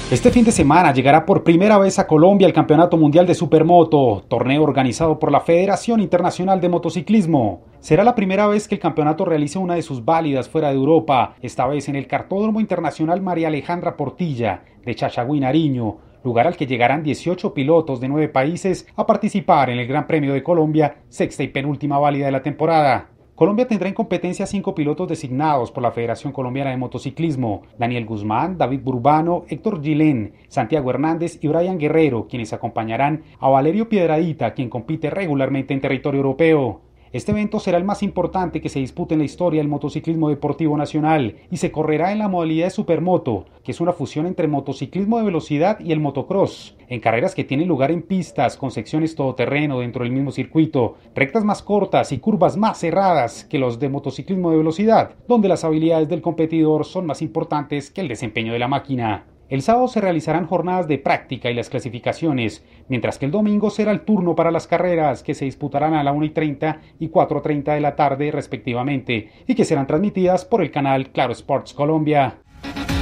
Este fin de semana llegará por primera vez a Colombia el Campeonato Mundial de Supermoto, torneo organizado por la Federación Internacional de Motociclismo. Será la primera vez que el campeonato realice una de sus válidas fuera de Europa, esta vez en el Cartódromo Internacional María Alejandra Portilla de Chachagüí, Nariño, lugar al que llegarán 18 pilotos de 9 países a participar en el Gran Premio de Colombia, sexta y penúltima válida de la temporada. Colombia tendrá en competencia 5 pilotos designados por la Federación Colombiana de Motociclismo: Daniel Guzmán, David Burbano, Héctor Gilén, Santiago Hernández y Brian Guerrero, quienes acompañarán a Valerio Piedradita, quien compite regularmente en territorio europeo. Este evento será el más importante que se dispute en la historia del motociclismo deportivo nacional y se correrá en la modalidad de Supermoto, que es una fusión entre motociclismo de velocidad y el motocross, en carreras que tienen lugar en pistas con secciones todoterreno dentro del mismo circuito, rectas más cortas y curvas más cerradas que los de motociclismo de velocidad, donde las habilidades del competidor son más importantes que el desempeño de la máquina. El sábado se realizarán jornadas de práctica y las clasificaciones, mientras que el domingo será el turno para las carreras, que se disputarán a la 1:30 y 4:30 de la tarde respectivamente, y que serán transmitidas por el canal Claro Sports Colombia.